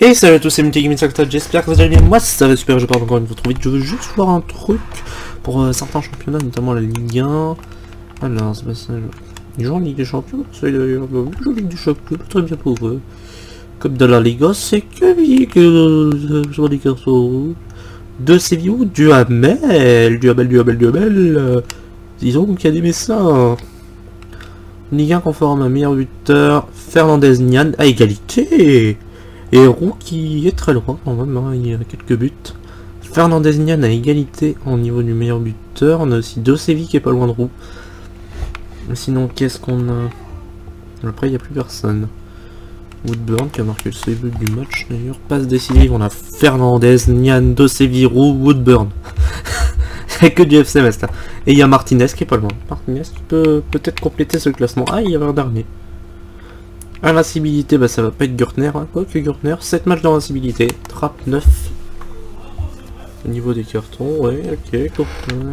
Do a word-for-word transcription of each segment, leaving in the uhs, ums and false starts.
Et salut à tous, c'est Multigaming, j'espère que vous allez bien. Moi ça va super, je parle encore une fois trop vite. Je veux juste voir un truc pour euh, certains championnats, notamment la Ligue un. Alors, c'est pas ça. Les gens en Ligue des Champions, c'est d'ailleurs. Je Ligue des Champions, très bien pour eux. Comme dans la Liga, c'est que bien que euh, sur les cartons. De Séville ou du Hamel, du Hamel, du Hamel, du Hamel. Euh, disons qu'il y a des messins. Ligue un conforme à meilleur buteur, Fernandez Nian à égalité. Et Roux qui est très loin quand même, hein, il y a quelques buts. Fernandez Nian à égalité au niveau du meilleur buteur. On a aussi De Séville qui est pas loin de Roux. Sinon qu'est-ce qu'on a? Après il n'y a plus personne. Woodburn qui a marqué le seul but du match d'ailleurs. Passe décisive, on a Fernandez, Nian, De Séville, Roux, Woodburn. C'est que du F C Metz là. Et il y a Martinez qui est pas loin. Martinez qui peut peut-être compléter ce classement. Ah, il y avait un dernier. Invincibilité, bah ça va pas être Gürtner, hein. Quoi que Gürtner, sept matchs d'invincibilité, trappe neuf. Au niveau des cartons, ouais, ok, cool.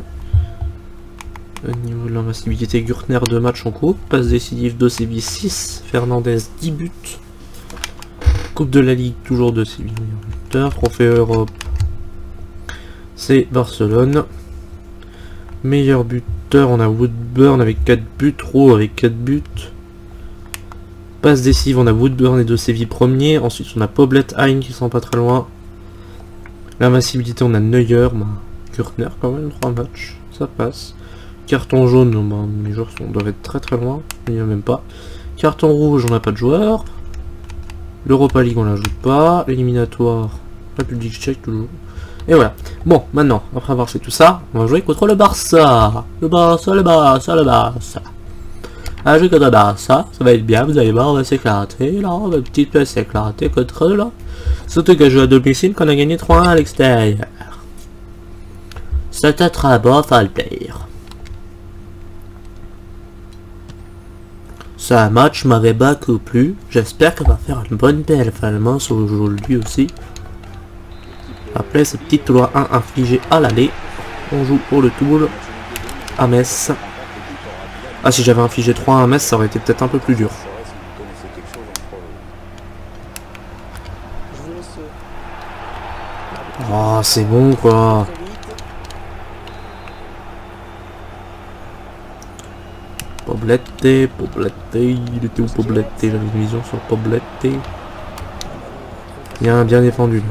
Au niveau de l'invincibilité, Gürtner deux matchs en coupe, passe décisive De Séville six, Fernandez dix buts. Coupe de la Ligue, toujours De Séville, buteur, trophée Europe, c'est Barcelone. Meilleur buteur, on a Woodburn avec quatre buts, Roux avec quatre buts. Passe décisive, on a Woodburn et De Séville premier. Ensuite, on a Poblet, Hein qui sont pas très loin. L'invincibilité, on a Neuer, bah, Gürtner quand même, trois matchs, ça passe. Carton jaune, bah, les joueurs sont, doivent être très très loin, il n'y a même pas. Carton rouge, on n'a pas de joueurs. L'Europa League, on la joue pas. Éliminatoire, République tchèque toujours. Et voilà. Bon, maintenant, après avoir fait tout ça, on va jouer contre le Barça. Le Barça, le Barça, le Barça. Ah, je contre le Barça, ça va être bien, vous allez voir, on va s'éclater, là, on va une petite peu s'éclater contre eux, là. Surtout que je joue à domicile, qu'on a gagné trois un à l'extérieur. C'était très bof à le dire. Ce match m'avait beaucoup plu, j'espère qu'on va faire une bonne performance aujourd'hui aussi. Après ce petit trois un infligé à l'aller, on joue pour le tour à Metz. Ah, si j'avais infligé trois un à Metz, ça aurait été peut-être un peu plus dur. Oh, c'est bon quoi. Poblete, Poblete, il était où Poblete? J'avais une vision sur Poblete. Bien, bien défendu.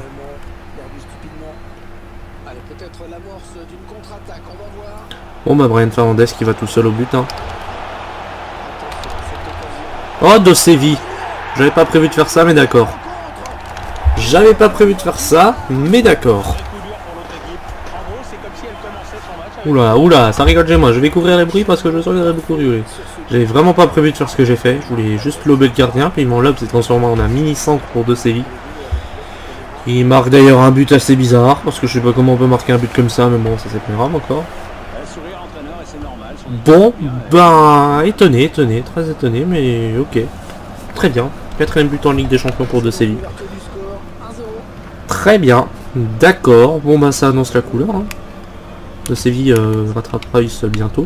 Bon bah Brian Fernandez qui va tout seul au but, hein. Oh, De Séville. J'avais pas prévu de faire ça, mais d'accord. J'avais pas prévu de faire ça, mais d'accord. Oula, oula, ça rigole chez moi. Je vais couvrir les bruits parce que je sens qu'il y aurait beaucoup rigoler. J'avais vraiment pas prévu de faire ce que j'ai fait. Je voulais juste lober le gardien, puis mon lob s'est transformé en un mini centre pour De Séville. Il marque d'ailleurs un but assez bizarre, parce que je sais pas comment on peut marquer un but comme ça, mais bon, ça c'est pas grave encore. Bon, ben, étonné, étonné, très étonné, mais ok. Très bien. Quatrième but en Ligue des Champions pour De Séville. Très bien. D'accord. Bon, ben, ça annonce la couleur. Hein. De Séville euh, rattrapera Price bientôt.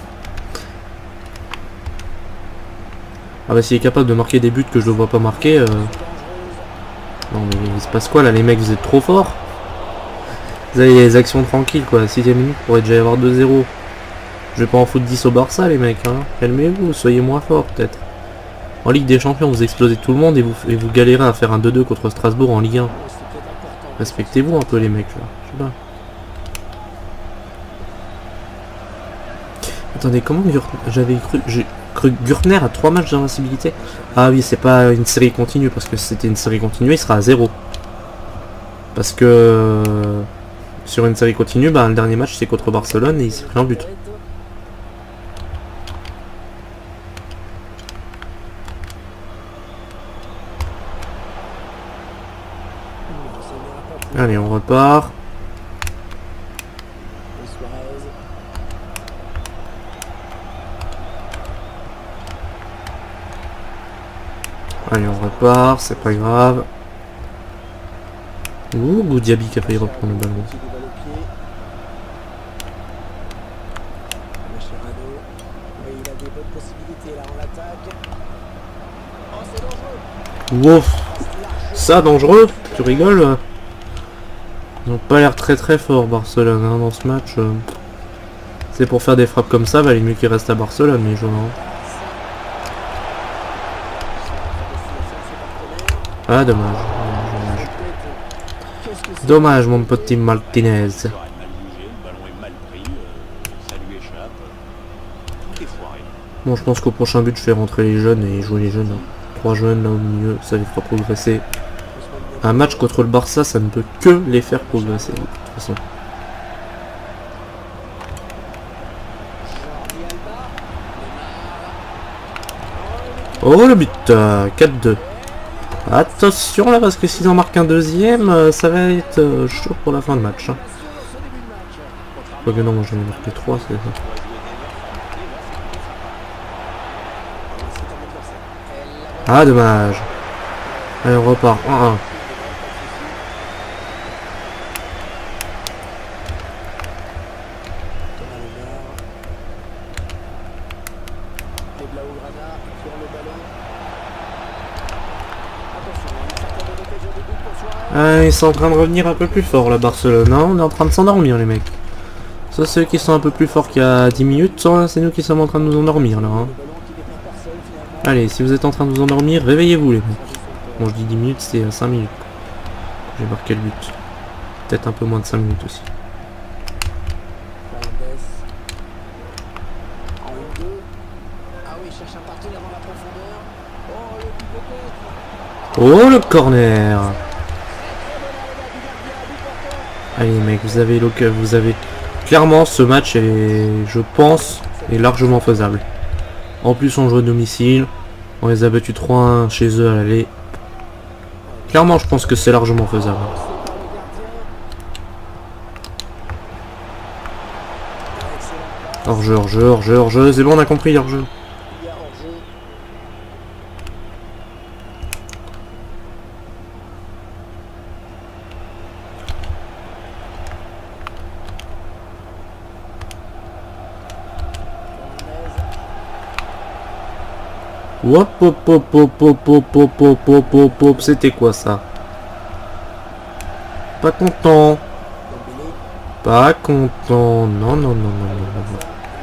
Ah bah, s'il est capable de marquer des buts que je ne vois pas marquer... Euh... Non, mais il se passe quoi, là, les mecs, vous êtes trop forts. Vous avez les actions tranquilles, quoi. Sixième minute, pourrait déjà y avoir deux zéro. Je vais pas en foutre dix au Barça les mecs, hein. Calmez-vous, soyez moins forts peut-être. En Ligue des Champions, vous explosez tout le monde et vous, et vous galérez à faire un deux deux contre Strasbourg en Ligue un. Respectez-vous un peu les mecs là. Je sais pas. Attendez, comment j'avais cru... J'ai cru que Gürtner a trois matchs d'invincibilité. Ah oui, c'est pas une série continue, parce que si c'était une série continue, il sera à zéro. Parce que... Sur une série continue, bah, le dernier match c'est contre Barcelone et il s'est pris un but. Allez, on repart. Allez, on repart, c'est pas grave. Ouh, Goudiaby qui a failli reprendre le ballon. Wow. ça dangereux? Tu rigoles? Ils n'ont pas l'air très très fort Barcelone hein, dans ce match. Euh. C'est pour faire des frappes comme ça, valait mieux qu'ils restent à Barcelone les joueurs. Hein. Ah dommage. Dommage, dommage mon petit Martinez. Bon je pense qu'au prochain but je fais rentrer les jeunes et jouer les jeunes. Hein. Trois jeunes là au milieu, ça les fera progresser. Un match contre le Barça, ça ne peut que les faire progresser de toute façon. Oh le but, euh, quatre deux. Attention là parce que s'ils en marquent un deuxième, euh, ça va être euh, chaud pour la fin de match. Hein. Quoique non, moi j'en ai marqué trois, c'est ça. Ah dommage. Allez on repart, un un. Ah, ils sont en train de revenir un peu plus fort là Barcelone, hein, on est en train de s'endormir les mecs. Ça ceux qui sont un peu plus forts qu'il y a dix minutes, c'est nous qui sommes en train de nous endormir là. Hein. Allez, si vous êtes en train de vous endormir, réveillez-vous les mecs. Bon je dis dix minutes, c'est cinq minutes. J'ai marqué le but. Peut-être un peu moins de cinq minutes aussi. Oh le corner. Allez mec, vous avez le vous avez clairement ce match est, je pense, est largement faisable. En plus on joue à domicile, on les a battus trois un chez eux à l'aller. Clairement je pense que c'est largement faisable. Hors-jeu, hors-jeu, hors-jeu, hors-jeu, c'est bon on a compris hors-jeu. Hop hop hop hop hop hop hop hop hop hop hop, c'était quoi ça? Pas content. Pas content. Non non non non non non.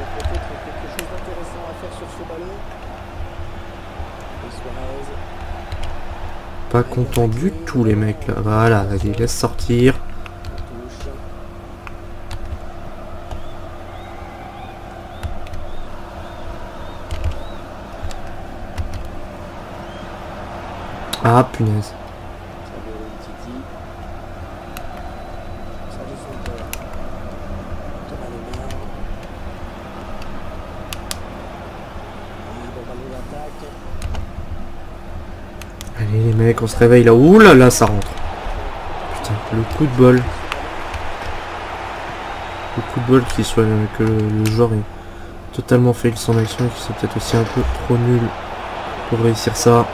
Pas content du tout les mecs là. Voilà, allez laisse sortir. Ah punaise. Allez les mecs, on se réveille là. Ouh là là, ça rentre. Putain, le coup de bol. Le coup de bol qui soit que le joueur est totalement fail son action et qui soit peut-être aussi un peu trop nul pour réussir ça.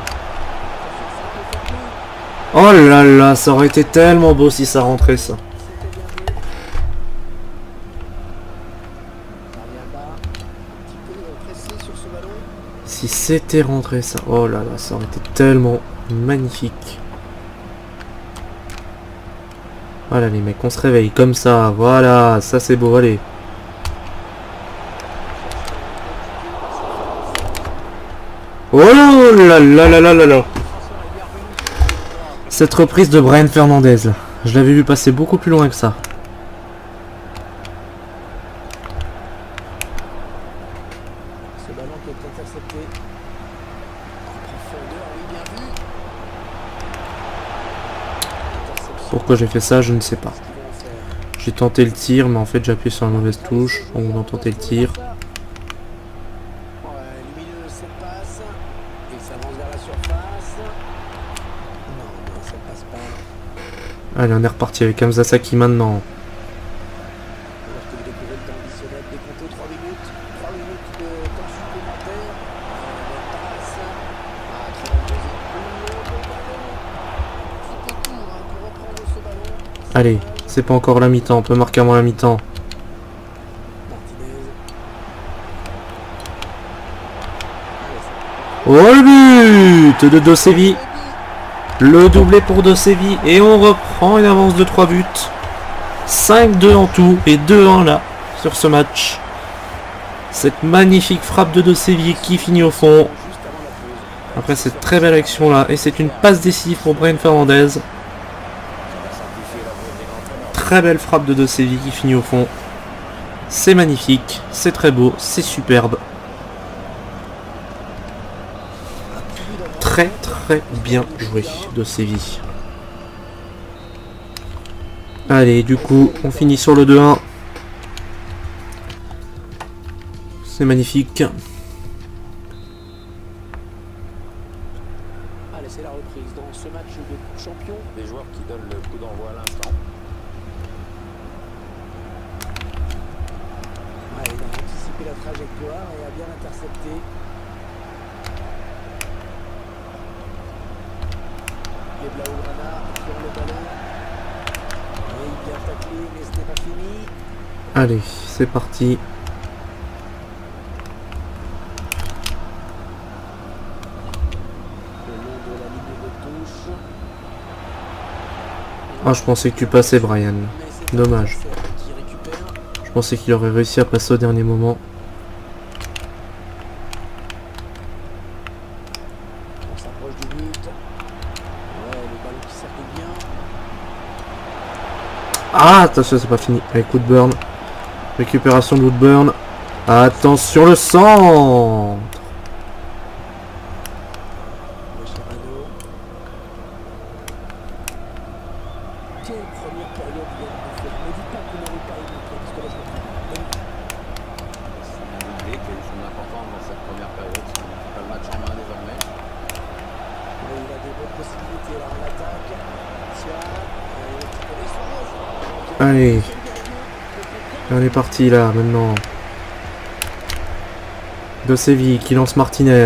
Oh là là, ça aurait été tellement beau si ça rentrait ça. Si c'était rentré ça. Oh là là, ça aurait été tellement magnifique. Voilà les mecs, on se réveille comme ça. Voilà, ça c'est beau, allez. Oh là là là là là là. Cette reprise de Brian Fernandez, là. Je l'avais vu passer beaucoup plus loin que ça. Pourquoi j'ai fait ça, je ne sais pas. J'ai tenté le tir, mais en fait j'ai appuyé sur la mauvaise touche. On a tenté le tir. Allez, on est reparti avec Hamza Saki maintenant. Allez, c'est pas encore la mi-temps, on peut marquer avant la mi-temps. Oh le but de Dosevi. Le doublé pour De Séville et on reprend une avance de trois buts. cinq deux en tout et deux un là sur ce match. Cette magnifique frappe de De Séville qui finit au fond. Après cette très belle action là. Et c'est une passe décisive pour Brian Fernandez. Très belle frappe de De Séville qui finit au fond. C'est magnifique, c'est très beau, c'est superbe. Très très bien joué De Séville. Allez, du coup, on finit sur le deux un. C'est magnifique. Allez, c'est la reprise dans ce match de champion. Des joueurs qui donnent le coup d'envoi à l'instant. Ouais, il a anticipé la trajectoire et a bien intercepté. Les Blaugrana sur le ballon. Oui, bien taclé, mais ce n'est pas fini. Allez, c'est parti. Ah, je pensais que tu passais, Brian. Dommage. Je pensais qu'il aurait réussi à passer au dernier moment. On s'approche du but. Ouais, le ballon qui circule bien. Ah, attention, c'est pas fini. Avec Woodburn. Récupération de Woodburn. Attention, le centre. Quelle première période il y a de faire. Ne dites pas qu'on n'aurait pas aimé, parce que là je me trompe. C'est un doublé qui a eu son importance dans cette première période. Il n'a pas le match en main désormais. Oui, il a des bonnes possibilités là en attaque. Allez. On est parti là maintenant. De Séville qui lance Martinez.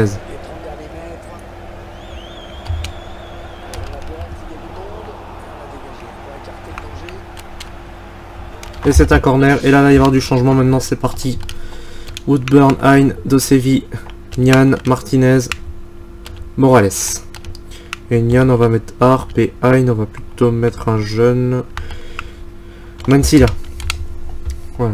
Et c'est un corner. Et là, il va y avoir du changement maintenant. C'est parti. Woodburn, Hein, De Séville, Nian, Martinez, Morales. Et Nian, on va mettre Harp. Et Hein, on va plutôt mettre un jeune. Mansilla. Voilà.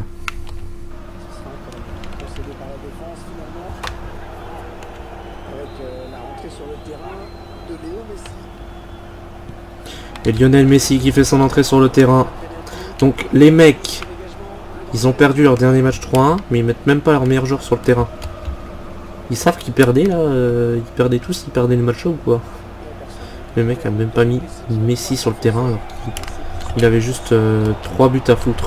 Et Lionel Messi qui fait son entrée sur le terrain. Donc les mecs, ils ont perdu leur dernier match trois un, mais ils mettent même pas leur meilleur joueur sur le terrain. Ils savent qu'ils perdaient là, euh, ils perdaient tous, ils perdaient le match ou quoi. Le mec a même pas mis Messi sur le terrain alors qu'il avait juste euh, trois buts à foutre.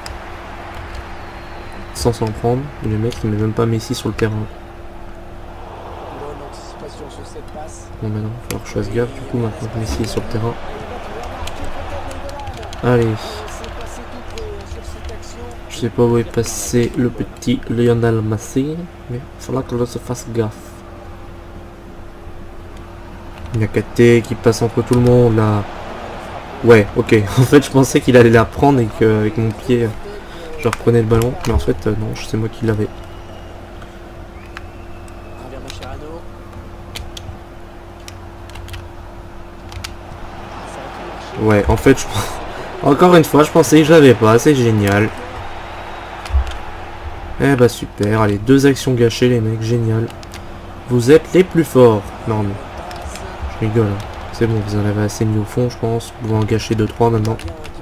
Sans s'en prendre, et le mec il met même pas Messi sur le terrain. Bon maintenant, il va falloir que je fasse gaffe du coup maintenant que Messi est sur le terrain. Allez. Je sais pas où est passé le petit Lionel Messi, mais il faudra que je se fasse gaffe. Il y a K T qui passe entre tout le monde là. Ouais, ok. En fait, je pensais qu'il allait la prendre et qu'avec mon pied, je reprenais le ballon. Mais en fait, euh, non, c'est moi qui l'avais. Ouais, en fait, je... encore une fois, je pensais que je l'avais pas. C'est génial. Eh bah super. Allez, deux actions gâchées, les mecs. Génial. Vous êtes les plus forts. Non, mais... je rigole. Hein. C'est bon, vous en avez assez mis au fond, je pense. Vous pouvez en gâcher deux trois maintenant.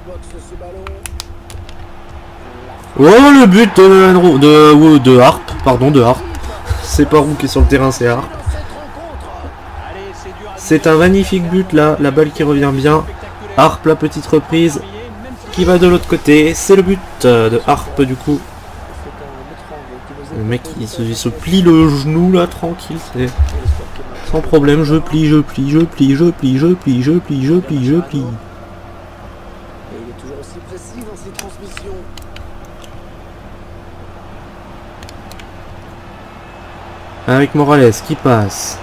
Oh, le but de, de, de Harp. Pardon, de Harp. C'est pas Roux qui est sur le terrain, c'est Harp. C'est un magnifique but, là. La balle qui revient bien. Harp, la petite reprise. Qui va de l'autre côté. C'est le but de Harp, du coup. Le mec, il se, il se plie le genou, là, tranquille. C'est... sans problème, je plie, je plie, je plie, je plie, je plie, je plie, je plie, je plie. Et il est toujours aussi précis dans ses transmissions. Avec Morales qui passe.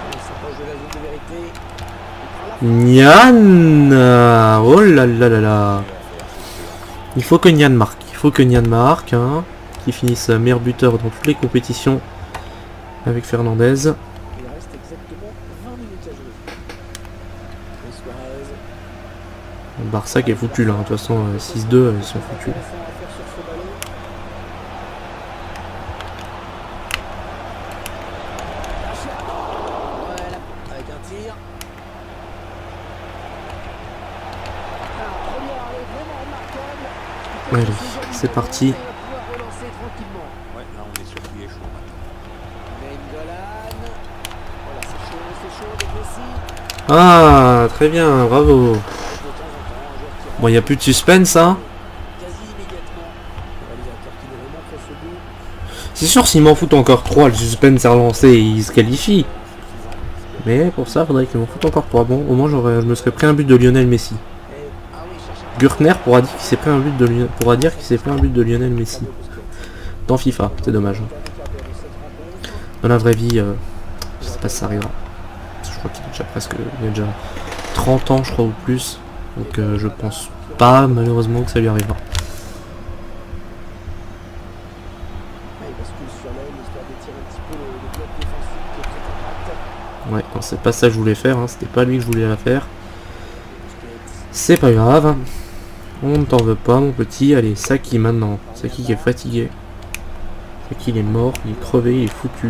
Nian. Oh là là là là. Il faut que Nian marque. Il faut que Nian marque. Hein, qui finisse meilleur buteur dans toutes les compétitions. Avec Fernandez. Le Barça qui est foutu là, de toute façon six deux ils sont foutus. Allez, c'est parti. Ouais, là on est sur qui est chaud. Ah, très bien, bravo. Bon, il n'y a plus de suspense, hein. C'est sûr, s'ils m'en foutent encore trois, le suspense est relancé et ils se qualifient. Mais pour ça, il faudrait qu'ils m'en foutent encore trois. Bon, au moins, j'aurais, je me serais pris un but de Lionel Messi. Gürtner pourra dire qu'il s'est pris un but de Lionel, pourra dire qu'il s'est pris un but de Lionel Messi. Dans FIFA, c'est dommage. Dans la vraie vie, euh, je sais pas si ça arrivera. Je crois qu'il est déjà presque, il a déjà trente ans, je crois, ou plus. Donc euh, je pense pas, malheureusement, que ça lui arrivera. Ouais, non, c'est pas ça que je voulais faire, hein. C'était pas lui que je voulais la faire. C'est pas grave. On ne t'en veut pas, mon petit. Allez, Saki maintenant. Saki qui est fatigué. Saki il est mort, il est crevé, il est foutu.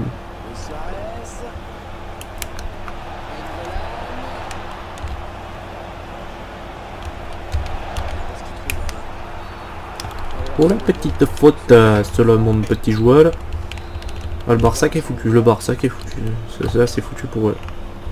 Pour la petite faute, euh, selon mon petit joueur. Ah, le Barça qui est foutu, le Barça qui est foutu. Ça, c'est foutu pour eux.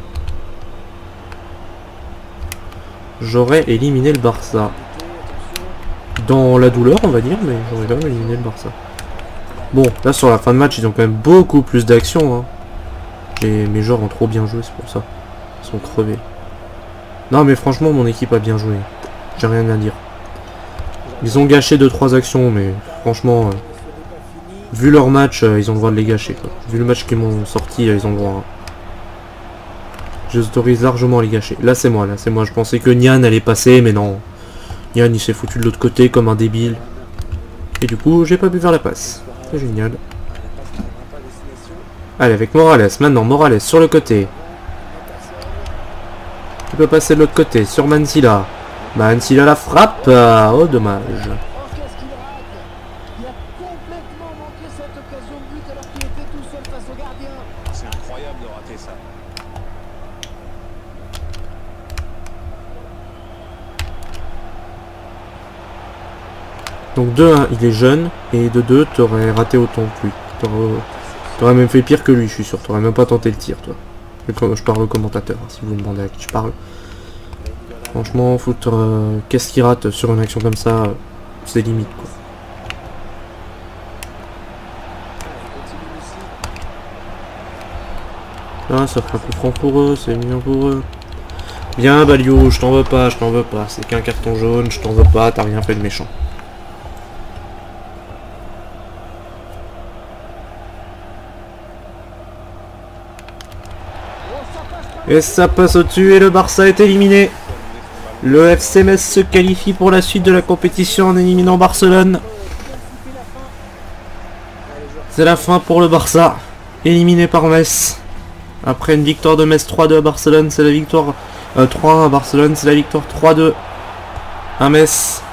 J'aurais éliminé le Barça. Dans la douleur, on va dire, mais j'aurais quand même éliminé le Barça. Bon, là sur la fin de match, ils ont quand même beaucoup plus d'action. Hein. Et mes joueurs ont trop bien joué, c'est pour ça. Ils sont crevés. Non, mais franchement, mon équipe a bien joué. J'ai rien à dire. Ils ont gâché deux trois actions, mais franchement, euh, vu leur match, euh, ils ont le droit de les gâcher. Quoi. Vu le match qu'ils m'ont sorti, euh, ils ont le droit. Hein. Je les autorise largement à les gâcher. Là, c'est moi, là, c'est moi. Je pensais que Nian allait passer, mais non. Nian, il s'est foutu de l'autre côté comme un débile. Et du coup, j'ai pas pu faire la passe. C'est génial. Allez, avec Morales. Maintenant, Morales sur le côté. Il peut passer de l'autre côté, sur Mansilla. Mansilla la frappe. Oh, dommage. C'est incroyable de rater ça. Donc de un, il est jeune, et de deux, t'aurais raté autant que lui. T'aurais même fait pire que lui, je suis sûr. T'aurais même pas tenté le tir, toi. Je parle au commentateur, hein, si vous me demandez à qui je parle. Franchement, foutre euh, qu'est-ce qu'il rate sur une action comme ça, c'est limite, quoi. Ah, ça fera un coup franc pour eux, c'est mignon pour eux. Bien, Balio, je t'en veux pas, je t'en veux pas. C'est qu'un carton jaune, je t'en veux pas, t'as rien fait de méchant. Et ça passe au-dessus et le Barça est éliminé. Le F C Metz se qualifie pour la suite de la compétition en éliminant Barcelone. C'est la fin pour le Barça. Éliminé par Metz. Après une victoire de Metz trois deux à Barcelone, c'est la victoire euh, trois un à Barcelone, c'est la victoire trois deux à Metz.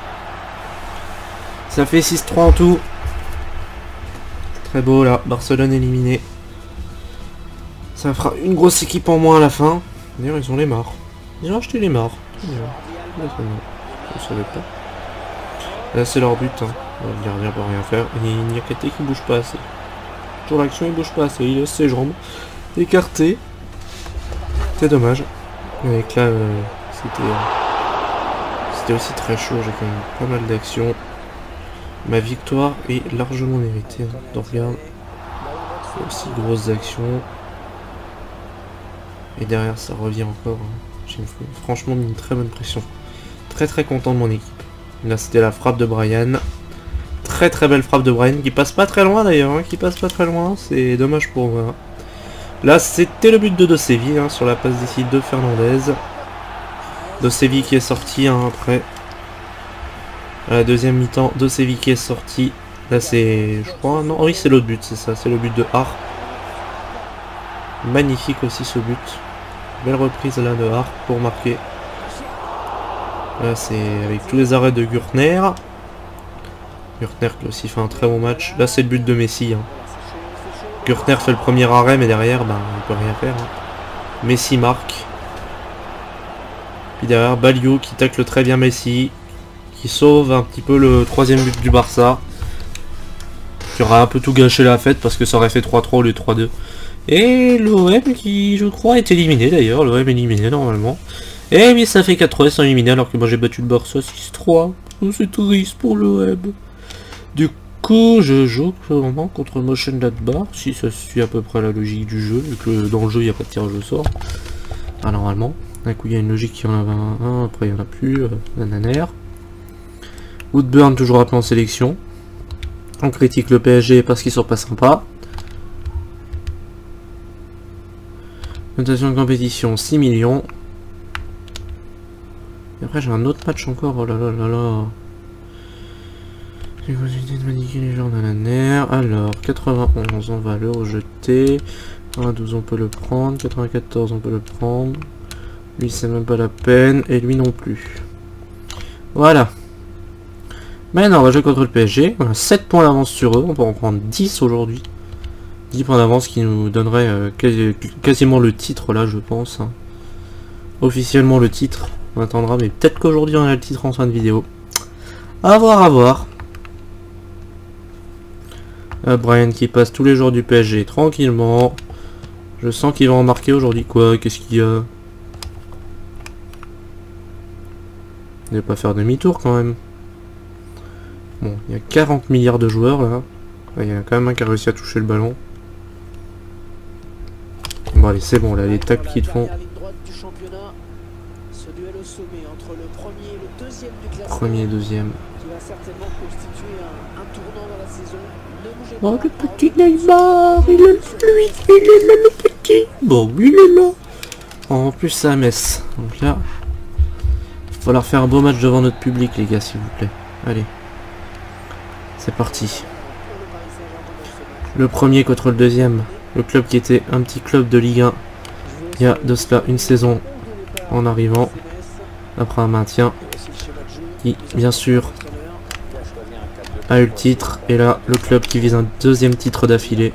Ça fait six trois en tout. Très beau là, Barcelone éliminé. Ça fera une grosse équipe en moins à la fin. D'ailleurs, ils ont les morts. Ils ont acheté les morts. Je savais pas. Là, c'est leur but. Hein. Le gardien peut rien faire. Et il n'y a Katé qui bouge pas assez. Toujours l'action, il bouge pas assez. Il laisse ses jambes écartées. C'est dommage. Avec là, euh, c'était euh, c'était aussi très chaud. J'ai quand même pas mal d'actions. Ma victoire est largement méritée. Hein. Donc, regarde. C'est aussi grosses actions. Et derrière ça revient encore. Hein. J'ai franchement mis une très bonne pression. Très très content de mon équipe. Là c'était la frappe de Brian. Très très belle frappe de Brian qui passe pas très loin d'ailleurs. Hein, qui passe pas très loin. C'est dommage pour moi. Là c'était le but de De Séville hein, sur la passe décide de Fernandez. De Séville qui est sorti hein, après. À la deuxième mi-temps, De Séville qui est sorti. Là c'est... je crois... non oui c'est l'autre but, c'est ça. C'est le but de Hart. Magnifique aussi ce but. Belle reprise là de Hart pour marquer. Là c'est avec tous les arrêts de Gürtner. Gürtner qui aussi fait un très bon match. Là c'est le but de Messi. Hein. Gürtner fait le premier arrêt mais derrière ben, il peut rien faire. Hein. Messi marque. Puis derrière Balio qui tacle très bien Messi. Qui sauve un petit peu le troisième but du Barça. Qui aura un peu tout gâché la fête parce que ça aurait fait trois trois au lieu de trois deux. Et l'O M qui je crois est éliminé d'ailleurs. L'O M est éliminé normalement. Et oui ça fait quatre trois, ils sont éliminés alors que moi j'ai battu le Barça six trois. Oh, c'est triste pour l'O M. Du coup je joue vraiment contre Mönchengladbach. Si ça suit à peu près la logique du jeu. Vu que dans le jeu il n'y a pas de tirage au sort. Ah normalement. D'un coup il y a une logique, il y en avait un, après il n'y en a plus. Euh, Nananer. Woodburn toujours appelé en sélection. On critique le P S G parce qu'ils sont pas sympas. Notation de compétition six millions. Et après j'ai un autre match encore. Oh là là là là. J'ai possibilité de maniquer les gens de la nerf. Alors quatre-vingt-onze on va le rejeter. quatre-vingt-douze on peut le prendre. quatre-vingt-quatorze on peut le prendre. Lui c'est même pas la peine. Et lui non plus. Voilà. Maintenant on va jouer contre le P S G. On a sept points d'avance sur eux. On peut en prendre dix aujourd'hui. dix points d'avance qui nous donnerait euh, quasi, quasiment le titre là je pense. Hein. Officiellement le titre. On attendra mais peut-être qu'aujourd'hui on a le titre en fin de vidéo. À voir à voir. Euh, Brian qui passe tous les jours du P S G tranquillement. Je sens qu'il va en marquer aujourd'hui quoi. Qu'est-ce qu'il y a? Il ne va pas faire demi-tour quand même. Bon, il y a quarante milliards de joueurs là. Il y en a quand même un qui a réussi à toucher le ballon. Bon allez c'est bon là les tacles qu'ils font. Premier et deuxième. Oh le petit Neymar, il est lui, il est là le petit. Bon il est là. En plus c'est à Metz. Donc là, il va falloir faire un beau match devant notre public les gars s'il vous plaît. Allez. C'est parti. Le premier contre le deuxième. Le club qui était un petit club de Ligue un. Il y a de cela une saison en arrivant. Après un maintien. Qui bien sûr a eu le titre. Et là le club qui vise un deuxième titre d'affilée.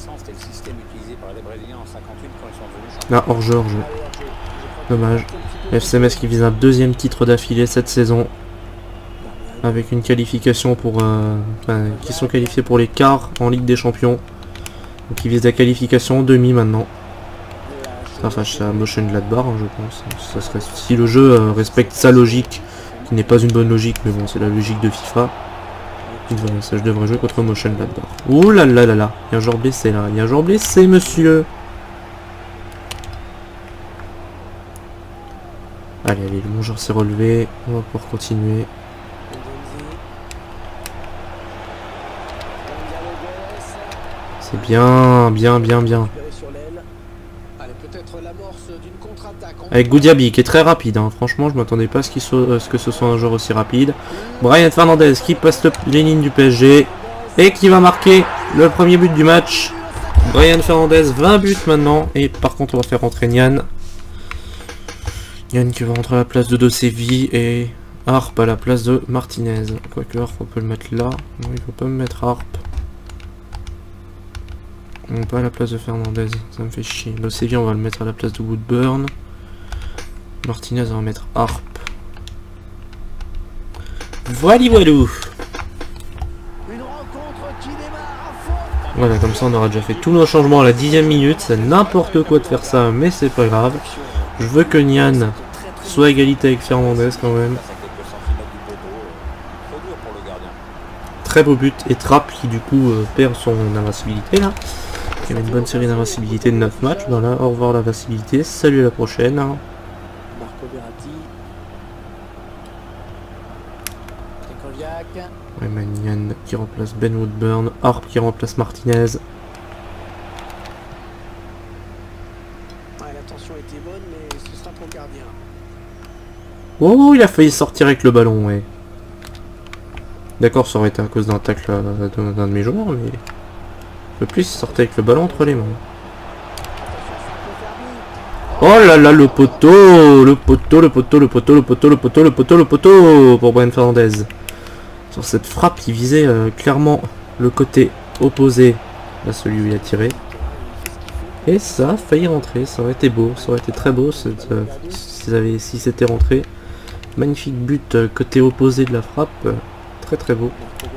Là hors jeu, hors jeu. Dommage. F C Metz qui vise un deuxième titre d'affilée cette saison. Avec une qualification pour... Euh, enfin, qui sont qualifiés pour les quarts en Ligue des Champions. Donc ils visent la qualification en demi maintenant. Ça face à Mönchengladbach hein, je pense. Ça serait, si le jeu euh, respecte sa logique, qui n'est pas une bonne logique, mais bon c'est la logique de FIFA. Devrait, ça je devrais jouer contre Mönchengladbach. Ouh là là là là, il y a un joueur blessé là. Il y a un joueur blessé monsieur. Allez allez, le bon joueur s'est relevé. On va pouvoir continuer. C'est bien, bien, bien, bien. Avec Goudiaby qui est très rapide. Hein. Franchement, je m'attendais pas à ce, qu soit, à ce que ce soit un joueur aussi rapide. Brian Fernandez qui passe le, les lignes du P S G. Et qui va marquer le premier but du match. Brian Fernandez, vingt buts maintenant. Et par contre, on va faire rentrer Nian. Nian qui va rentrer à la place de De Séville. Et Harp à la place de Martinez. Quoique Harp, on peut le mettre là. Non, il faut pas me mettre Harp. Non, pas à la place de Fernandez, ça me fait chier. Le Séville, on va le mettre à la place de Woodburn. Martinez, on va mettre Harp. Voilà, voilà. Voilà, comme ça on aura déjà fait tous nos changements à la dixième minute. C'est n'importe quoi de faire ça, mais c'est pas grave. Je veux que Nian soit à égalité avec Fernandez quand même. Très beau but. Et Trapp qui du coup euh, perd son invincibilité là. Il y avait une bonne série d'invincibilité de neuf matchs. Voilà, au revoir l'invincibilité. Salut à la prochaine. Marco Verratti. Ouais, Magnan qui remplace Ben Woodburn. Harp qui remplace Martinez. Ouais, l'intention était bonne, mais ce sera pour le gardien. Oh, il a failli sortir avec le ballon, ouais. D'accord, ça aurait été à cause d'un tacle d'un de mes joueurs, mais... Le plus il sortait avec le ballon entre les mains. Oh là là, le poteau, le poteau, le poteau, le poteau, le poteau, le poteau, le poteau, le poteau pour Brian Fernandez. Sur cette frappe qui visait euh, clairement le côté opposé à celui où il a tiré. Et ça a failli rentrer, ça aurait été beau, ça aurait été très beau cette, euh, si, si c'était rentré. Magnifique but euh, côté opposé de la frappe, euh, très très beau.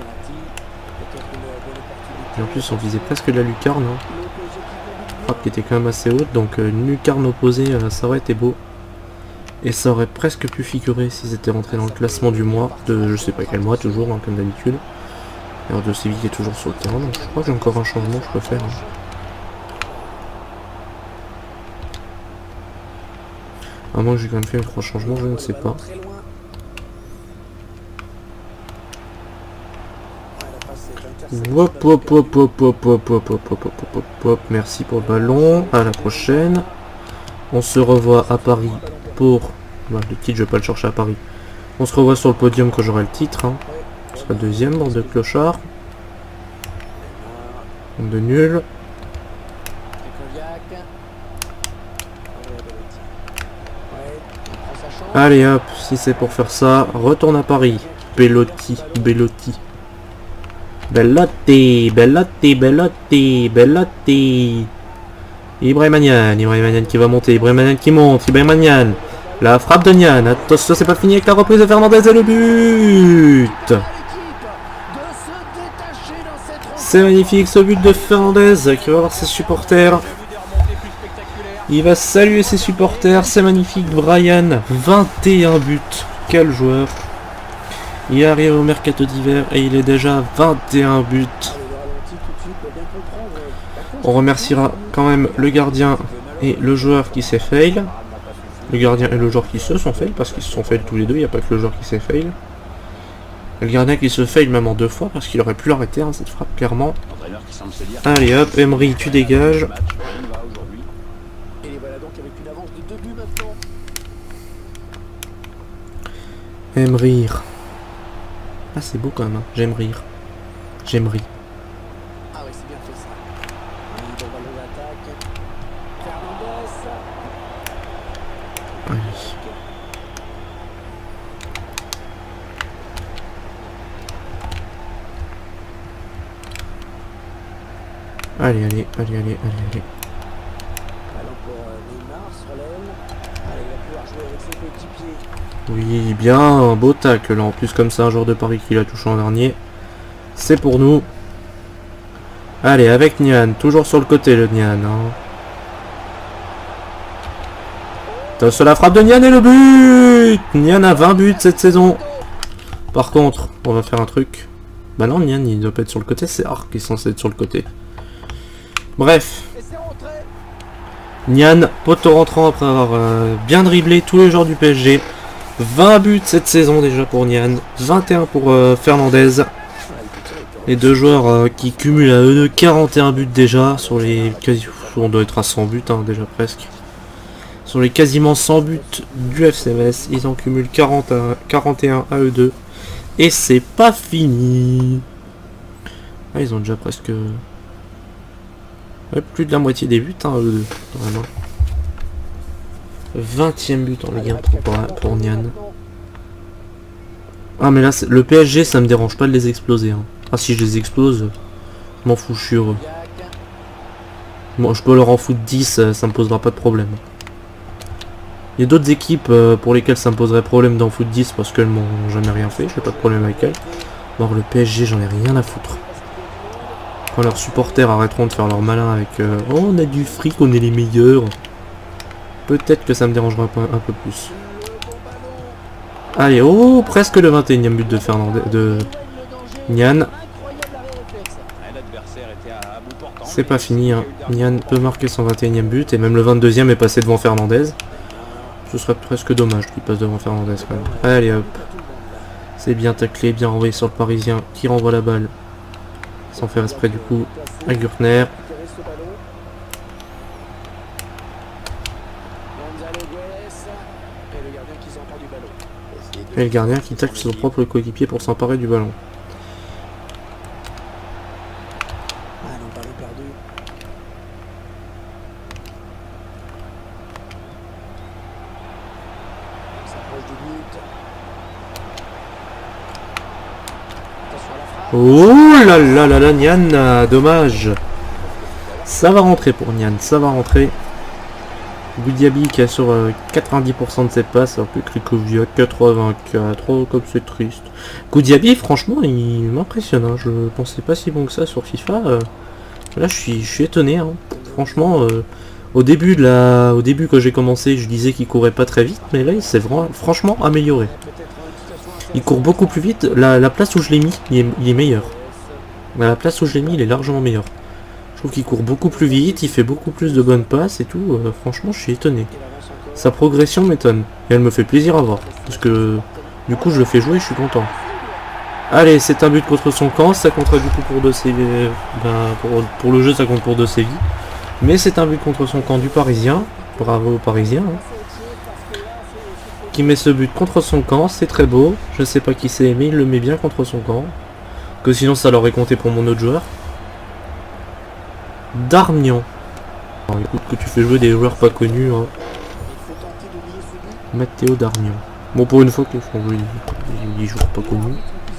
Et en plus on visait presque de la lucarne. Hein. Frappe qui était quand même assez haute, donc euh, une lucarne opposée, euh, ça aurait été beau. Et ça aurait presque pu figurer si c'était rentré dans le classement du mois, de je sais pas quel mois toujours, hein, comme d'habitude. Alors de Séville est toujours sur le terrain, donc je crois que j'ai encore un changement que je peux faire. Hein. À moins que j'ai quand même fait trois changements, je ne sais pas. Hop hop hop hop hop hop hop hop hop hop hop hop. Merci pour le ballon. À la prochaine. On se revoit à Paris pour... Bah, le titre, je vais pas le chercher à Paris. On se revoit sur le podium quand j'aurai le titre. Hein. On sera deuxième, bande de clochards. De nul. Allez hop, si c'est pour faire ça, retourne à Paris. Bellotti, Bellotti. Bellotti, Bellotti, Bellotti, Bellotti. Ibrahimanian, Ibrahimanian qui va monter, Ibrahimanian qui monte, Ibrahimanian. La frappe de Nian, attention c'est pas fini avec la reprise de Fernandez et le but. C'est magnifique ce but de Fernandez qui va voir ses supporters. Il va saluer ses supporters, c'est magnifique Brian, vingt et un buts, quel joueur. Il arrive au mercato d'hiver et il est déjà à vingt et un buts. On remerciera quand même le gardien et le joueur qui s'est fail. Le gardien et le joueur qui se sont fail, parce qu'ils se sont fail tous les deux, il n'y a pas que le joueur qui s'est fail. Le gardien qui se fail même en deux fois, parce qu'il aurait pu l'arrêter, hein, cette frappe, clairement. Allez hop, Emery, tu dégages. Aime rire. Ah c'est beau quand même, hein. J'aime rire. J'aime rire. Ah ouais, c'est bien fait ça. Oui, bon ballon d'attaque. Fernandez. Allez, allez, allez, allez, allez, allez. Ballon pour Neymar sur l'aile. Allez, il va pouvoir jouer avec ses coéquipiers. Oui, bien, un beau tacle là, en plus comme ça, un joueur de Paris qui l'a touché en dernier. C'est pour nous. Allez, avec Nian, toujours sur le côté le Nian. Hein. Attention la frappe de Nian et le but. Nian a vingt buts cette saison. Par contre, on va faire un truc. Bah non, Nian il doit pas être sur le côté, c'est Arc qui est censé être sur le côté. Bref. Nian, poteau rentrant après avoir euh, bien dribblé tous les joueurs du P S G. vingt buts cette saison déjà pour Nian, vingt et un pour euh, Fernandez. Les deux joueurs euh, qui cumulent à eux deux quarante et un buts déjà sur les quasi... On doit être à cent buts hein, déjà presque. Sur les quasiment cent buts du F C M S, ils en cumulent quarante à... quarante et un à eux deux. Et c'est pas fini. Ah, ils ont déjà presque... Ouais, plus de la moitié des buts hein, eux deux. Vraiment. vingtième but en Ligue un pour, pour Nian. Ah mais là le P S G ça me dérange pas de les exploser hein. Ah si je les explose, je m'en fous, je suis heureux. Bon je peux leur en foutre dix, ça me posera pas de problème. Il y a d'autres équipes euh, pour lesquelles ça me poserait problème d'en foutre dix parce qu'elles m'ont jamais rien fait, j'ai pas de problème avec elles. Alors le P S G j'en ai rien à foutre. Quand leurs supporters arrêteront de faire leur malin avec euh, oh on a du fric, on est les meilleurs. Peut-être que ça me dérangera un peu plus. Allez, oh, presque le vingt et unième but de Fernandez, de Nian. C'est pas fini, hein. Nian peut marquer son vingt et unième but et même le vingt-deuxième est passé devant Fernandez. Ce serait presque dommage qu'il passe devant Fernandez quand même. Allez hop. C'est bien taclé, bien renvoyé sur le Parisien qui renvoie la balle. Sans faire exprès du coup à Gürtner. Et le gardien qui tacle son propre coéquipier pour s'emparer du ballon. Oh là là là là, Nian, dommage. Ça va rentrer pour Nian, ça va rentrer. Goudiaby qui a sur euh, quatre-vingt-dix pour cent de ses passes, alors que Krikoviak quatre-vingt-quatre, oh comme c'est triste. Goudiaby, franchement, il m'impressionne, hein. Je pensais pas si bon que ça sur FIFA. Euh, là, je suis, je suis étonné, hein. Franchement, euh, au début de la, au début quand j'ai commencé, je disais qu'il courait pas très vite, mais là, il s'est vraiment, franchement amélioré. Il court beaucoup plus vite. La, la place où je l'ai mis, il est, il est meilleur. La place où je l'ai mis, il est largement meilleur. Je trouve qu'il court beaucoup plus vite, il fait beaucoup plus de bonnes passes et tout. Euh, franchement, je suis étonné. Sa progression m'étonne. Et elle me fait plaisir à voir. Parce que du coup, je le fais jouer et je suis content. Allez, c'est un but contre son camp. Ça comptera du coup pour deux C V. Ben, pour, pour le jeu, ça compte pour deux C V. Mais c'est un but contre son camp du Parisien. Bravo aux Parisiens. Hein. Qui met ce but contre son camp, c'est très beau. Je sais pas qui c'est, mais il le met bien contre son camp. Que sinon ça l'aurait compté pour mon autre joueur. Darmian. Alors, écoute que tu fais jouer des joueurs pas connus. Hein. Matteo Darmian. Bon, pour une fois qu'ils font jouer des joueurs pas connus.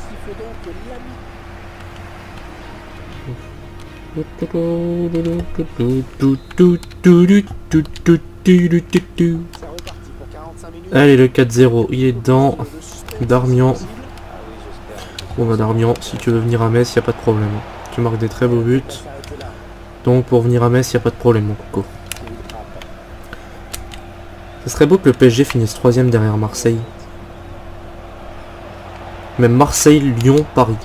Allez, le quatre zéro, il est dedans. Darmian. Bon bah Darmian, si tu veux venir à Metz, il n'y a pas de problème. Tu marques des très beaux buts. Donc pour venir à Metz, il n'y a pas de problème, mon coco. Ce serait beau que le P S G finisse troisième derrière Marseille. Même Marseille, Lyon, Paris.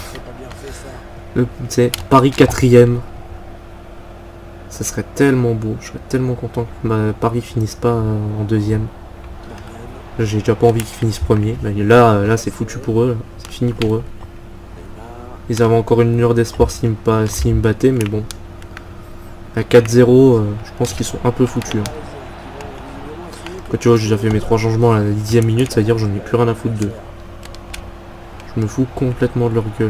C'est Paris quatrième. Ça serait tellement beau. Je serais tellement content que bah, Paris finisse pas euh, en deuxième. J'ai déjà pas envie qu'ils finissent premier. Là, là c'est foutu pour eux. C'est fini pour eux. Ils avaient encore une lueur d'espoir s'ils me, s'ils me battaient, mais bon. À quatre zéro, euh, je pense qu'ils sont un peu foutus. Hein. Quand tu vois, j'ai déjà fait mes trois changements à la dixième minute, ça veut dire que j'en ai plus rien à foutre d'eux. Je me fous complètement de leur gueule.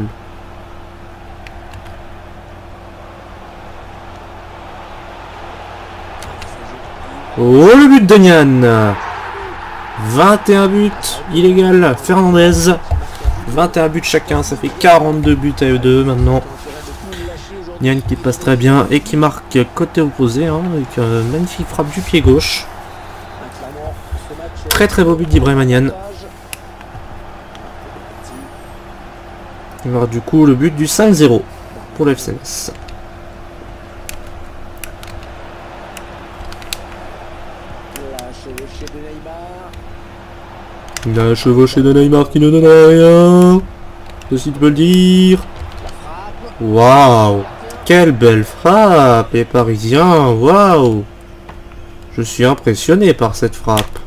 Oh, le but de Nian! vingt et un buts, illégal, Fernandez. vingt et un buts chacun, ça fait quarante-deux buts à eux deux maintenant. Nian qui passe très bien et qui marque côté opposé, hein, avec une magnifique frappe du pied gauche. Très très beau but d'Ibrahima Nian. Il va avoir du coup le but du cinq zéro pour le F C Metz. Il a un chevauché de Neymar qui ne donne rien. Ceci tu peux le dire. Waouh, quelle belle frappe, les Parisiens. Waouh, je suis impressionné par cette frappe.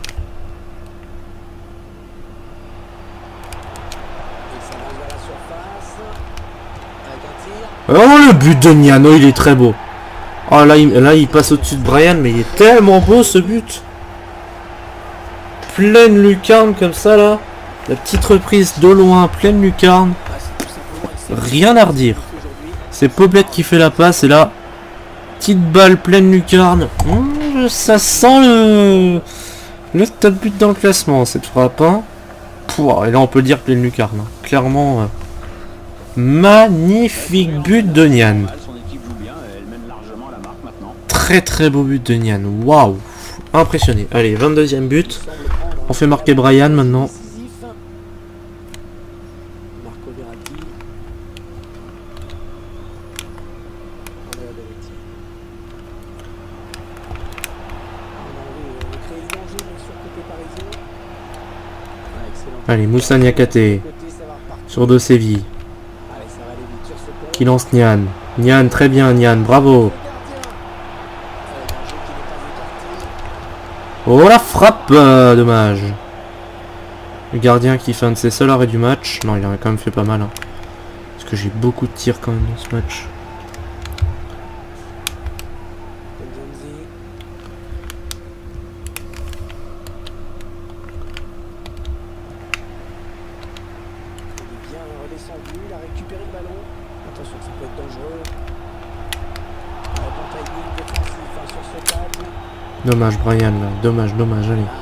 Oh, le but de Niano, il est très beau. Oh là, il, là, il passe au-dessus de Brian, mais il est tellement beau ce but. Pleine lucarne comme ça là. La petite reprise de loin, pleine lucarne. Rien à redire. C'est Poblette qui fait la passe et là, petite balle pleine lucarne. Mmh, ça sent le, le top but dans le classement cette frappe. Hein. Pouah, et là on peut dire pleine lucarne. Hein. Clairement, euh, magnifique but de Nian. Très très beau but de Nian. Waouh, impressionné. Allez, vingt-deuxième but. On fait marquer Brian maintenant. Allez, Moussa Niakate sur De Séville. Qui lance Nian. Nian, très bien Nian, bravo. Oh la frappe, euh, dommage. Le gardien qui fait un de ses seuls arrêts du match. Non, il a quand même fait pas mal. Hein. Parce que j'ai beaucoup de tirs quand même dans ce match. Dommage Brian, là. Dommage, dommage, allez.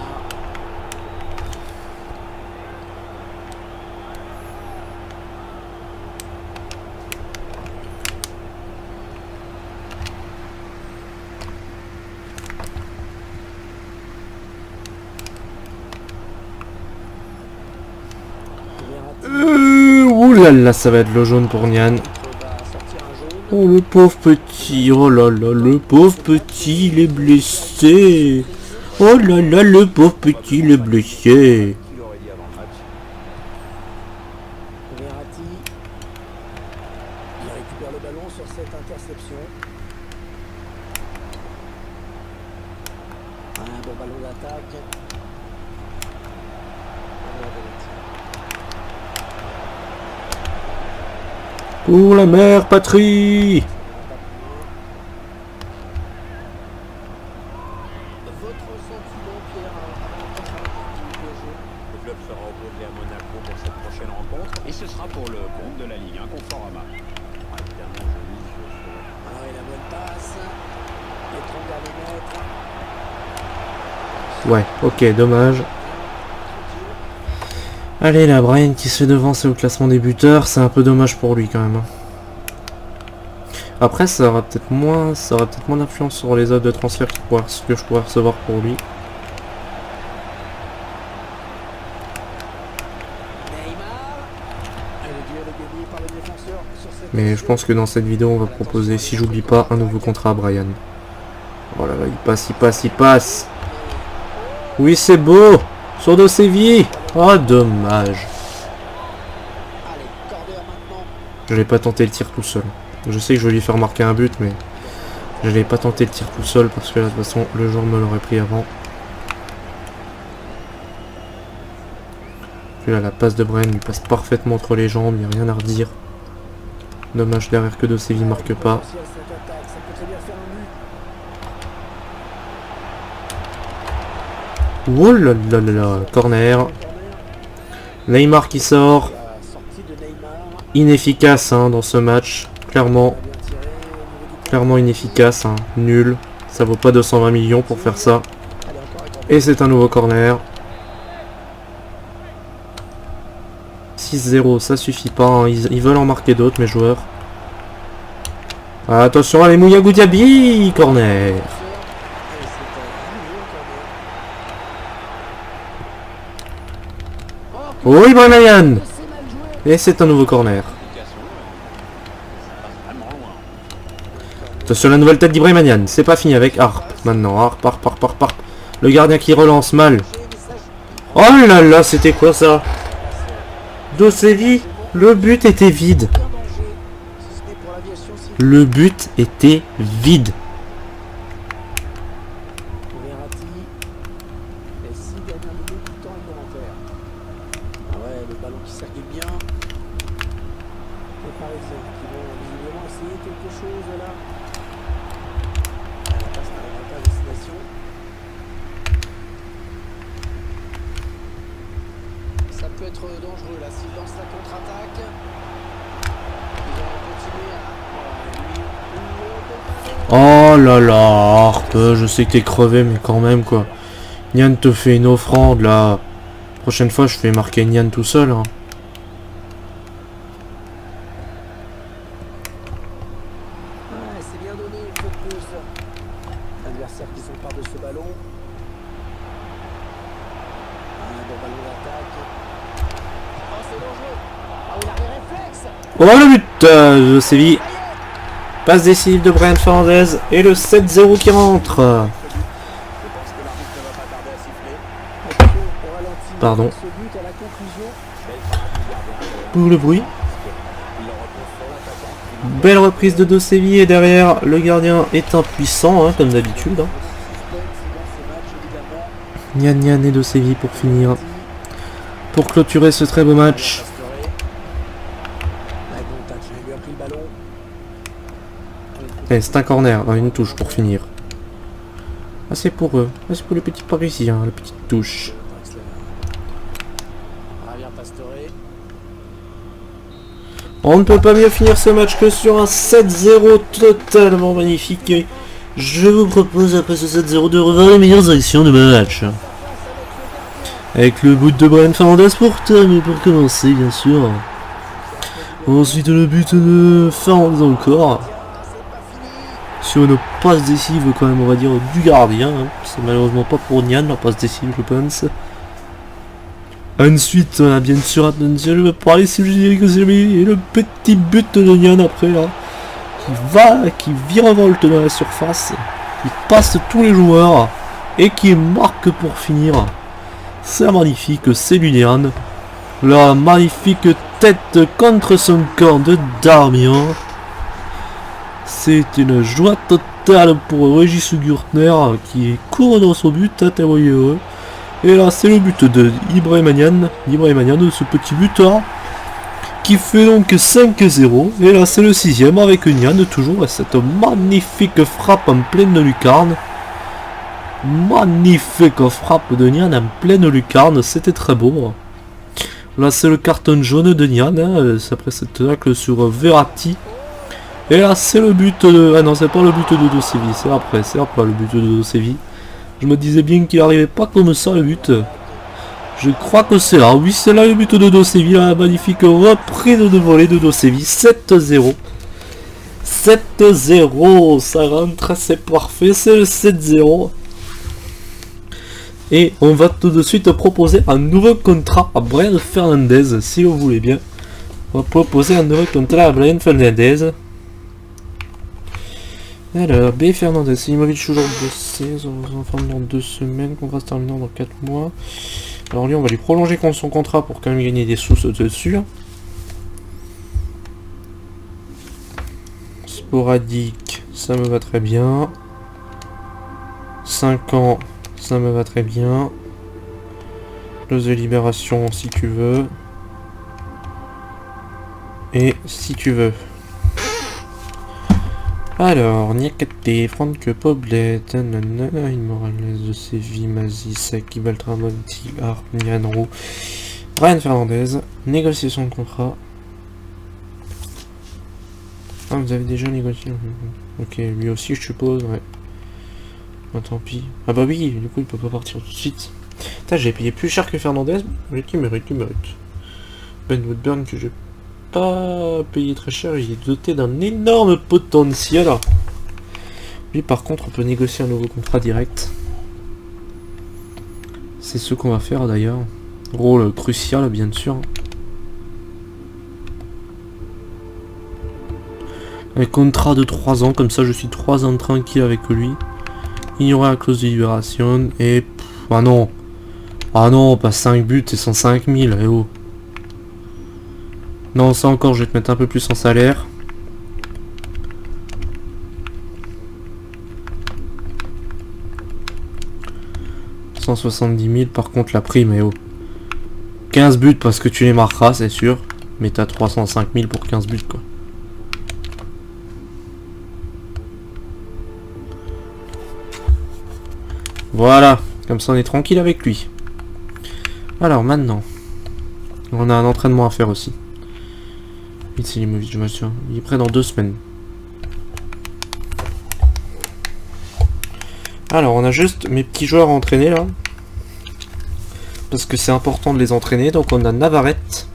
Euh, ouh là là, ça va être le jaune pour Nian. Oh le pauvre petit, oh là là, le pauvre petit, il est blessé. Oh là là, le pauvre petit, il est blessé. Verratti, il récupère le ballon sur cette interception. Un bon ballon d'attaque. Pour la mère patrie. Votre sentiment, Pierre, avant le prochain match du P S G? Le club sera opposé à Monaco pour cette prochaine rencontre et ce sera pour le compte de la Ligue un Conforama. Ah, évidemment, je mise sur... Ah oui, la bonne passe. Les trente derniers mètres. Ouais, ok, dommage. Allez là, Brian qui se fait devancer au classement des buteurs, c'est un peu dommage pour lui quand même. Après, ça aura peut-être moins, ça aura peut-être moins d'influence sur les offres de transfert que, pourra, que je pourrais recevoir pour lui. Mais je pense que dans cette vidéo, on va proposer, si j'oublie pas, un nouveau contrat à Brian. Oh là là, il passe, il passe, il passe. Oui, c'est beau. Sur De Séville. Oh, dommage. Je n'ai pas tenté le tir tout seul. Je sais que je vais lui faire marquer un but, mais je n'ai pas tenté le tir tout seul parce que là, de toute façon, le joueur me l'aurait pris avant. Puis là, la passe de Brian lui passe parfaitement entre les jambes, il n'y a rien à redire. Dommage derrière que De Séville marque pas. Oh là là là là, corner. Neymar qui sort. Inefficace hein, dans ce match. Clairement. Clairement inefficace. Hein. Nul. Ça vaut pas deux cent vingt millions pour faire ça. Et c'est un nouveau corner. six zéro, ça suffit pas. Hein. Ils, ils veulent en marquer d'autres, mes joueurs. Attention, allez, Mouya Goudiaby. Corner. Oh, Ibrahim. Et c'est un nouveau corner. Attention, la nouvelle tête d'Ibrahim. C'est pas fini avec Harp. Maintenant, Harp, Harp, Harp, Harp, Harp. Le gardien qui relance mal. Oh là là, c'était quoi ça? De Séville, le but était vide. Le but était vide. Ça peut être dangereux là, s'il lance la contre-attaque. Oh là là, Harp, je sais que t'es crevé, mais quand même quoi. Nian te fait une offrande là. Prochaine fois, je fais marquer Nian tout seul. Hein. Ouais, c'est bien donné, une fois de plus. L'adversaire qui s'empare de ce ballon. Un bon ballon d'attaque. Oh, c'est dangereux. Ah, il a les réflexes. Oh le but euh, de Séville. Passe décisive de Brian Fernandez et le sept zéro qui rentre. Pardon. Pour le bruit. Belle reprise de De Séville et derrière le gardien est impuissant hein, comme d'habitude. Hein. Nian Nian et De Séville pour finir. Pour clôturer ce très beau match. Eh, c'est un corner, hein, une touche pour finir. Ah, c'est pour eux. Ah, c'est pour les petits parisiens, la petite touche. On ne peut pas mieux finir ce match que sur un sept zéro totalement magnifique. Et je vous propose après ce sept zéro de revoir les meilleures actions de match. Avec le but de Brian Fernandez pour, pour commencer, bien sûr. Ensuite, le but de Fernandez encore. Sur une passe décisive quand même, on va dire, du gardien. Hein. C'est malheureusement pas pour Nian la passe décisive, je pense. Ensuite, on a bien sûr, attention, je vais parler si je dirais que c'est lui, et le petit but de Nian après là, qui va, qui virevolte dans la surface, qui passe tous les joueurs, et qui marque pour finir. C'est magnifique, c'est Nian. La magnifique tête contre son corps de Darmian. C'est une joie totale pour Régis Gürtner qui court dans son but, à témoigner heureux. Et là c'est le but de Ibrahimanian, Ibrahimanian, ce petit buteur qui fait donc cinq zéro. Et là c'est le sixième avec Nian toujours, et cette magnifique frappe en pleine lucarne. Magnifique frappe de Nian en pleine lucarne, c'était très beau. Là c'est le carton jaune de Nian, hein, après cette tacle sur Verratti. Et là c'est le but de... Ah non, c'est pas le but de Dosevi, c'est après, c'est après le but de Dosevi. Je me disais bien qu'il arrivait pas comme ça le but. Je crois que c'est là, oui c'est là le but de Dosevi, la magnifique reprise de volée de Dosevi, sept zéro. sept zéro, ça rentre, c'est parfait, c'est le sept zéro. Et on va tout de suite proposer un nouveau contrat à Brian Fernandez, si vous voulez bien. On va proposer un nouveau contrat à Brian Fernandez. Alors, B. Fernandez, Selimovic toujours blessé, enfin dans deux semaines, contrat se terminant dans quatre mois. Alors lui, on va lui prolonger son contrat pour quand même gagner des sous dessus. Sporadique, ça me va très bien. cinq ans, ça me va très bien. Clause de libération si tu veux. Et si tu veux. Alors, Niakate, Franck Poblet, nanana, Immorales de Séville, Mazis, Baltramonti, Art, Nianro, Brian Fernandez, négociation de contrat. Ah, vous avez déjà négocié. Ok, lui aussi, je suppose, ouais. Ah, tant pis. Ah bah oui, du coup, il peut pas partir tout de suite. Putain, j'ai payé plus cher que Fernandez, mais qui mérite, qui mérite. Ben Woodburn, que j'ai pas payé très cher, il est doté d'un énorme potentiel. Lui par contre on peut négocier un nouveau contrat direct. C'est ce qu'on va faire d'ailleurs. Rôle crucial bien sûr. Un contrat de trois ans, comme ça je suis trois ans tranquille avec lui. Il y aura la clause de libération et... Pff, ah non. Ah non, pas cinq buts et cent cinq mille, eh oh. Non, ça encore, je vais te mettre un peu plus en salaire. cent soixante-dix mille, par contre, la prime est haut. quinze buts parce que tu les marqueras, c'est sûr. Mais t'as trois cent cinq mille pour quinze buts, quoi. Voilà, comme ça on est tranquille avec lui. Alors, maintenant, on a un entraînement à faire aussi. Selimovic, je m'assure. Il est prêt dans deux semaines. Alors, on a juste mes petits joueurs à entraîner là. Parce que c'est important de les entraîner. Donc, on a Navarrete.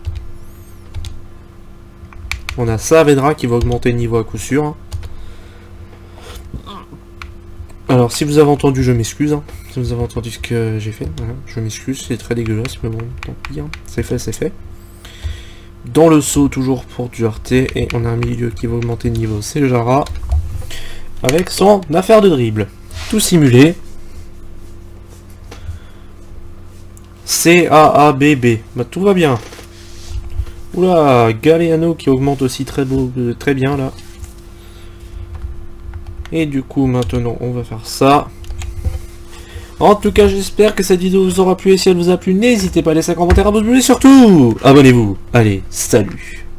On a Saavedra qui va augmenter le niveau à coup sûr. Alors, si vous avez entendu, je m'excuse. Hein. Si vous avez entendu ce que j'ai fait, voilà. Je m'excuse. C'est très dégueulasse, mais bon, tant pis. Hein. C'est fait, c'est fait. Dans le saut, toujours pour Duarte, et on a un milieu qui va augmenter de niveau, c'est Jara, avec son affaire de dribble. Tout simulé. C A A B B. Bah tout va bien. Oula, Galeano qui augmente aussi très beau, euh, très bien là. Et du coup maintenant on va faire ça. En tout cas, j'espère que cette vidéo vous aura plu, et si elle vous a plu, n'hésitez pas à laisser un commentaire, à vous abonner, surtout abonnez-vous. Allez, salut.